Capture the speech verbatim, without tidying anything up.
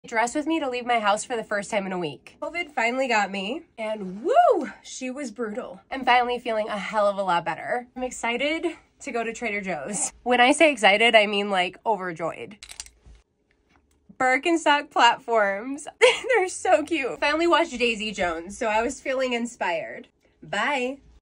dressed with me to leave my house for the first time in a week. COVID finally got me, and woo, she was brutal. I'm finally feeling a hell of a lot better. I'm excited to go to Trader Joe's. When I say excited, I mean like overjoyed. Birkenstock platforms. They're so cute. Finally watched Daisy Jones, so I was feeling inspired. Bye.